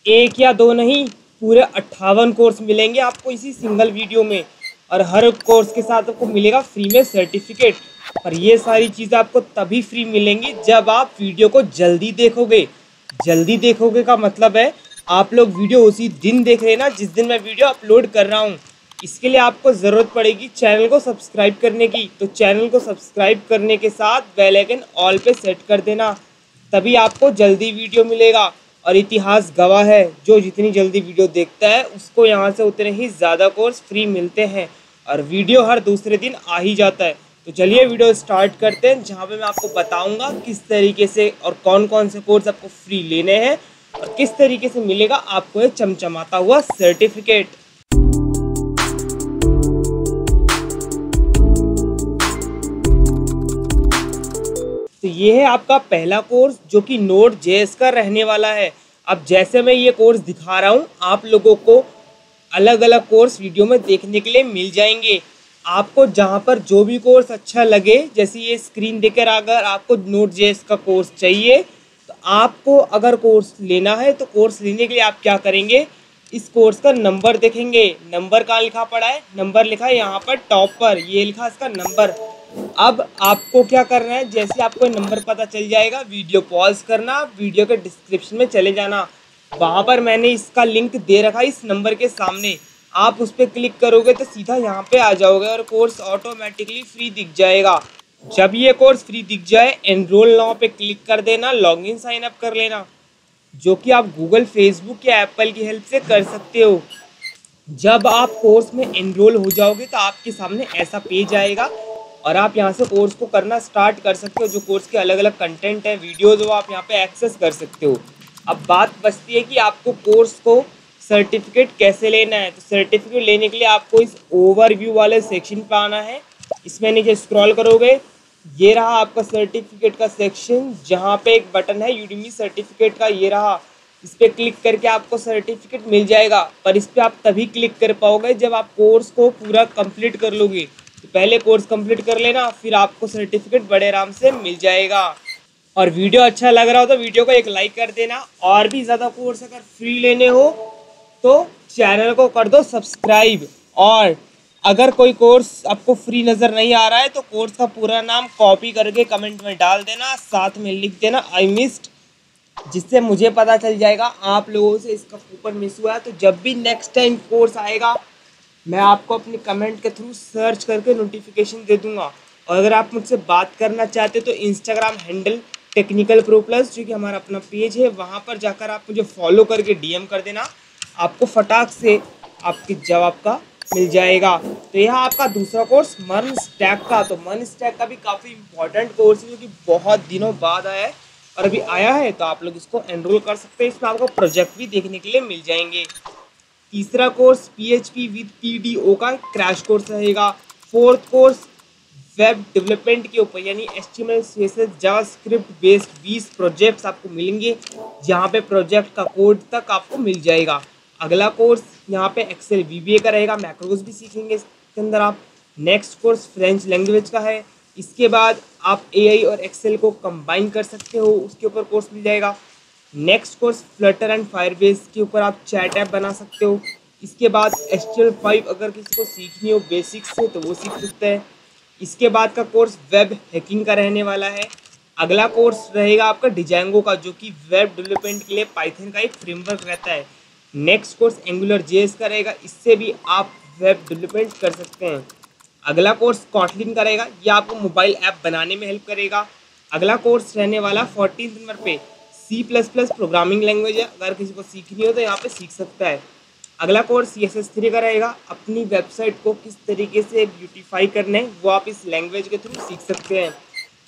एक या दो नहीं, पूरे 58 कोर्स मिलेंगे आपको इसी सिंगल वीडियो में। और हर कोर्स के साथ आपको मिलेगा फ्री में सर्टिफिकेट। और ये सारी चीज़ें आपको तभी फ्री मिलेंगी जब आप वीडियो को जल्दी देखोगे। जल्दी देखोगे का मतलब है आप लोग वीडियो उसी दिन देख रहे हैं ना जिस दिन मैं वीडियो अपलोड कर रहा हूँ। इसके लिए आपको ज़रूरत पड़ेगी चैनल को सब्सक्राइब करने की। तो चैनल को सब्सक्राइब करने के साथ बेल आइकन ऑल पे सेट कर देना, तभी आपको जल्दी वीडियो मिलेगा। और इतिहास गवाह है, जो जितनी जल्दी वीडियो देखता है उसको यहाँ से उतने ही ज़्यादा कोर्स फ्री मिलते हैं। और वीडियो हर दूसरे दिन आ ही जाता है। तो चलिए वीडियो स्टार्ट करते हैं, जहाँ पे मैं आपको बताऊंगा किस तरीके से और कौन कौन से कोर्स आपको फ्री लेने हैं और किस तरीके से मिलेगा आपको ये चमचमाता हुआ सर्टिफिकेट। तो ये है आपका पहला कोर्स जो कि Node.js का रहने वाला है। अब जैसे मैं ये कोर्स दिखा रहा हूँ आप लोगों को अलग अलग कोर्स वीडियो में देखने के लिए मिल जाएंगे। आपको जहाँ पर जो भी कोर्स अच्छा लगे, जैसे ये स्क्रीन देकर अगर आपको Node.js का कोर्स चाहिए तो आपको अगर कोर्स लेना है तो कोर्स लेने के लिए आप क्या करेंगे, इस कोर्स का नंबर देखेंगे। नंबर कहाँ लिखा पड़ा है, नंबर लिखा है यहाँ पर टॉप पर, ये लिखा इसका नंबर। अब आपको क्या करना है, जैसे आपको नंबर पता चल जाएगा वीडियो पॉज करना, वीडियो के डिस्क्रिप्शन में चले जाना, वहाँ पर मैंने इसका लिंक दे रखा है इस नंबर के सामने। आप उस पर क्लिक करोगे तो सीधा यहाँ पे आ जाओगे और कोर्स ऑटोमेटिकली फ्री दिख जाएगा। जब ये कोर्स फ्री दिख जाए एनरोल नाउ पे क्लिक कर देना, लॉगिन साइन अप कर लेना, जो कि आप गूगल, फेसबुक या एप्पल की हेल्प से कर सकते हो। जब आप कोर्स में एनरोल हो जाओगे तो आपके सामने ऐसा पेज आएगा और आप यहाँ से कोर्स को करना स्टार्ट कर सकते हो। जो कोर्स के अलग अलग कंटेंट है, वीडियोज़, वो आप यहाँ पे एक्सेस कर सकते हो। अब बात बचती है कि आपको कोर्स को सर्टिफिकेट कैसे लेना है। तो सर्टिफिकेट लेने के लिए आपको इस ओवरव्यू वाले सेक्शन पे आना है। इसमें नीचे स्क्रॉल करोगे, ये रहा आपका सर्टिफिकेट का सेक्शन, जहाँ पे एक बटन है यूडीमी सर्टिफिकेट का, ये रहा। इस पर क्लिक करके आपको सर्टिफिकेट मिल जाएगा। पर इस पर आप तभी क्लिक कर पाओगे जब आप कोर्स को पूरा कंप्लीट कर लोगे। तो पहले कोर्स कंप्लीट कर लेना, फिर आपको सर्टिफिकेट बड़े आराम से मिल जाएगा। और वीडियो अच्छा लग रहा हो तो वीडियो को एक लाइक कर देना। और भी ज़्यादा कोर्स अगर फ्री लेने हो तो चैनल को कर दो सब्सक्राइब। और अगर कोई कोर्स आपको फ्री नज़र नहीं आ रहा है तो कोर्स का पूरा नाम कॉपी करके कमेंट में डाल देना, साथ में लिख देना आई मिस्ड, जिससे मुझे पता चल जाएगा आप लोगों से इसका कूपन मिस हुआ है। तो जब भी नेक्स्ट टाइम कोर्स आएगा मैं आपको अपने कमेंट के थ्रू सर्च करके नोटिफिकेशन दे दूंगा। और अगर आप मुझसे बात करना चाहते तो Instagram handle technical pro plus, जो कि हमारा अपना पेज है, वहाँ पर जाकर आप मुझे फॉलो करके डीएम कर देना, आपको फटाक से आपके जवाब का मिल जाएगा। तो यह आपका दूसरा कोर्स मन स्टैक का। तो मन स्टैक का भी काफ़ी इंपॉर्टेंट कोर्स है जो कि बहुत दिनों बाद आया है और अभी आया है, तो आप लोग इसको एनरोल कर सकते हैं। इसमें आपको प्रोजेक्ट भी देखने के लिए मिल जाएंगे। तीसरा कोर्स PHP विद PDO का क्रैश कोर्स रहेगा। फोर्थ कोर्स वेब डेवलपमेंट के ऊपर यानी HTML CSS JavaScript based 20 projects आपको मिलेंगे, जहाँ पे प्रोजेक्ट का कोड तक आपको मिल जाएगा। अगला कोर्स यहाँ पे एक्सेल VBA का रहेगा, मैक्रोज भी सीखेंगे इसके अंदर आप। नेक्स्ट कोर्स फ्रेंच लैंग्वेज का है। इसके बाद आप AI और एक्सेल को कंबाइन कर सकते हो, उसके ऊपर कोर्स मिल जाएगा। Next course Flutter and Firebase के ऊपर आप चैट ऐप बना सकते हो। इसके बाद HTML5 अगर किसी को सीखनी हो बेसिक से तो वो सीख सकते हैं। इसके बाद का कोर्स वेब हैकिंग का रहने वाला है। अगला कोर्स रहेगा आपका डिजांगो का, जो कि वेब डेवलपमेंट के लिए पाइथन का एक फ्रेमवर्क रहता है। नेक्स्ट कोर्स एंगुलर JS का रहेगा, इससे भी आप वेब डेवलपमेंट कर सकते हैं। अगला कोर्स कॉटलिन का रहेगा, यह आपको मोबाइल ऐप बनाने में हेल्प करेगा। अगला कोर्स रहने वाला 14 नंबर पे C++ प्रोग्रामिंग लैंग्वेज है, अगर किसी को सीखनी हो तो यहाँ पे सीख सकता है। अगला कोर्स CSS3 का रहेगा, अपनी वेबसाइट को किस तरीके से ब्यूटीफाई करना है वो आप इस लैंग्वेज के थ्रू सीख सकते हैं।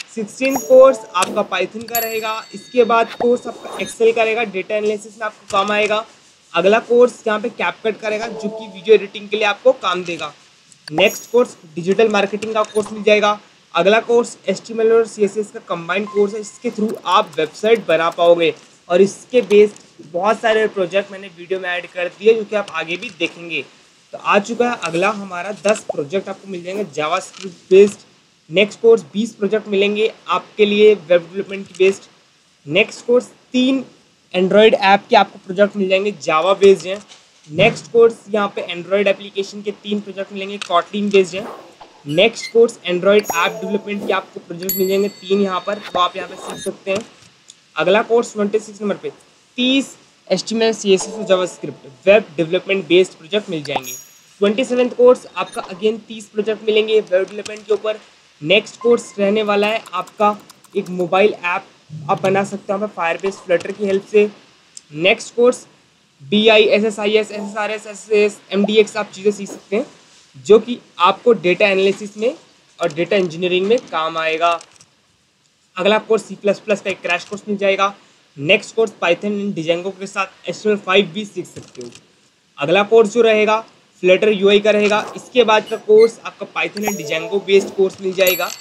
16 कोर्स आपका पाइथन का रहेगा। इसके बाद कोर्स आपका एक्सेल का रहेगा, डेटा एनालिसिस में आपको काम आएगा। अगला कोर्स यहाँ पे कैपकट का रहेगा, जो कि वीडियो एडिटिंग के लिए आपको काम देगा। नेक्स्ट कोर्स डिजिटल मार्केटिंग का कोर्स मिल जाएगा। अगला कोर्स HTML और CSS का कंबाइंड कोर्स है, इसके थ्रू आप वेबसाइट बना पाओगे। और इसके बेस्ड बहुत सारे प्रोजेक्ट मैंने वीडियो में ऐड कर दिए जो कि आप आगे भी देखेंगे। तो आ चुका है अगला हमारा 10 प्रोजेक्ट आपको मिल जाएंगे JavaScript based. Next course 20 project मिलेंगे आपके लिए वेब डेवलपमेंट की based. Next course 3 Android app के आपको प्रोजेक्ट मिल जाएंगे, जावा बेस्ड हैं। नेक्स्ट कोर्स यहाँ पे एंड्रॉयड एप्लीकेशन के 3 प्रोजेक्ट मिलेंगे, कॉटलिन बेस्ड हैं। Next course Android app development के आपको प्रोजेक्ट मिल जाएंगे 3 यहाँ पर, तो आप यहाँ पे सीख सकते हैं। अगला कोर्स 26 नंबर पे 30 HTML CSS और JavaScript web development based project मिल जाएंगे। 27th कोर्स आपका अगेन 30 प्रोजेक्ट मिलेंगे वेब डेवलपमेंट के ऊपर। नेक्स्ट कोर्स रहने वाला है आपका एक मोबाइल ऐप आप बना सकते हो फायरबेस फ्लटर की हेल्प से। Next course BI SSIS SSRS SSS MDX आप चीज़ें सीख सकते हैं जो कि आपको डेटा एनालिसिस में और डेटा इंजीनियरिंग में काम आएगा। अगला कोर्स C++ का एक क्रैश कोर्स मिल जाएगा। Next course Python and Django के साथ HTML5 भी सीख सकते हो। अगला कोर्स जो रहेगा फ्लटर UI का रहेगा। इसके बाद का कोर्स आपका Python and Django based course मिल जाएगा।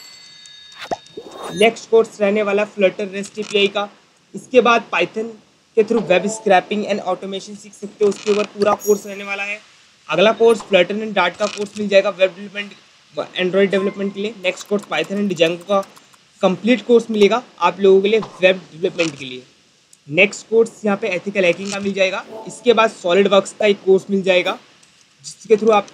नेक्स्ट कोर्स रहने वाला फ्लटर रेस्ट API का। इसके बाद पाइथन के through web scraping and automation सीख सकते हो, उसके ऊपर पूरा कोर्स रहने वाला है। अगला कोर्स फ्लटर एंड डार्ट का कोर्स मिल जाएगा वेब डेवलपमेंट एंड्रॉयड डेवलपमेंट के लिए। Next course Python and Django का कंप्लीट कोर्स मिलेगा आप लोगों के लिए वेब डेवलपमेंट के लिए। नेक्स्ट कोर्स यहाँ पे एथिकल हैकिंग का मिल जाएगा। इसके बाद सॉलिड वर्क्स का एक कोर्स मिल जाएगा जिसके थ्रू आप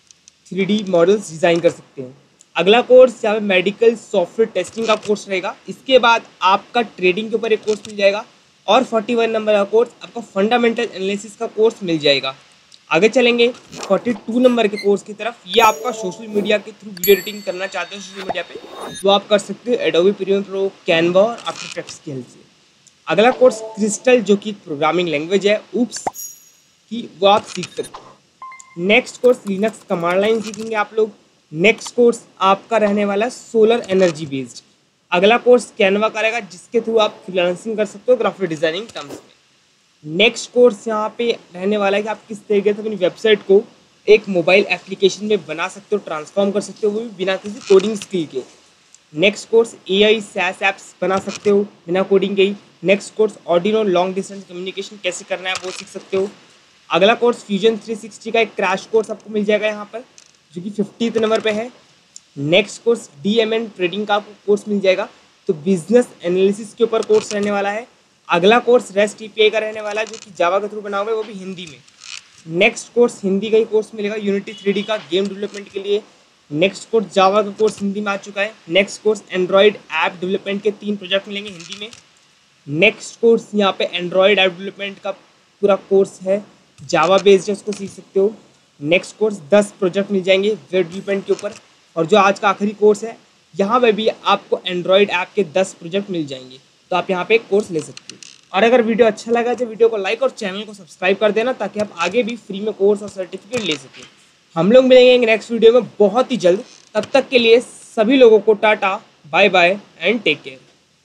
3D मॉडल्स डिज़ाइन कर सकते हैं। अगला कोर्स यहाँ पे मेडिकल सॉफ्टवेयर टेस्टिंग का कोर्स रहेगा। इसके बाद आपका ट्रेडिंग के ऊपर एक कोर्स मिल जाएगा और 41 नंबर का कोर्स आपका फंडामेंटल एनालिसिस का कोर्स मिल जाएगा। आगे चलेंगे 42 नंबर के कोर्स की तरफ। ये आपका सोशल मीडिया के थ्रू वीडियो एडिटिंग करना चाहते हो सोशल मीडिया पे, तो आप कर सकते हो एडोबी प्रीमियर प्रो, कैनवा और आफ्टर इफेक्ट्स की हेल्प से। अगला कोर्स क्रिस्टल जो कि प्रोग्रामिंग लैंग्वेज है ऊप्स की, वो आप सीख सकते हैं। Next course Linux command line सीखेंगे आप लोग। नेक्स्ट कोर्स आपका रहने वाला है सोलर एनर्जी बेस्ड। अगला कोर्स कैनवा का रहेगा जिसके थ्रू आप फ्रीलांसिंग कर सकते हो ग्राफिक डिजाइनिंग टर्म्स में। नेक्स्ट कोर्स यहाँ पे रहने वाला है कि आप किस तरीके से अपनी वेबसाइट को एक मोबाइल एप्लीकेशन में बना सकते हो, ट्रांसफॉर्म कर सकते हो, वो भी बिना किसी कोडिंग स्किल के। Next course AI SaaS apps बना सकते हो बिना कोडिंग के ही। Next course Arduino long distance communication कैसे करना है वो सीख सकते हो। अगला कोर्स फ्यूजन 360 का एक क्रैश कोर्स आपको मिल जाएगा यहाँ पर जो कि 50th नंबर पे है। नेक्स्ट कोर्स DMN ट्रेडिंग का आपको कोर्स मिल जाएगा, तो बिजनेस एनालिसिस के ऊपर कोर्स रहने वाला है। अगला कोर्स रेस्ट API का रहने वाला है जो कि जावा के थ्रू बना हुआ है, वो भी हिंदी में। नेक्स्ट कोर्स हिंदी का ही कोर्स मिलेगा यूनिटी 3D का गेम डेवलपमेंट के लिए। नेक्स्ट कोर्स जावा का कोर्स हिंदी में आ चुका है। Next course Android app development के 3 प्रोजेक्ट मिलेंगे हिंदी में। नेक्स्ट कोर्स यहाँ पे एंड्रॉयड ऐप डेवलपमेंट का पूरा कोर्स है, जावा बेस्ड है, उसको सीख सकते हो। नेक्स्ट कोर्स 10 प्रोजेक्ट मिल जाएंगे वेब डेवलपमेंट के ऊपर। और जो आज का आखिरी कोर्स है यहाँ पे भी आपको एंड्रॉयड ऐप के 10 प्रोजेक्ट मिल जाएंगे, तो आप यहाँ पे एक कोर्स ले सकते हो। और अगर वीडियो अच्छा लगा तो वीडियो को लाइक और चैनल को सब्सक्राइब कर देना ताकि आप आगे भी फ्री में कोर्स और सर्टिफिकेट ले सकें। हम लोग मिलेंगे नेक्स्ट वीडियो में बहुत ही जल्द। तब तक के लिए सभी लोगों को tata, bye bye and take care.